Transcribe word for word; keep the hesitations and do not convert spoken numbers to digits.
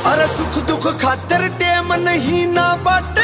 अरे सुख दुख खातर टेम नहीं ना बट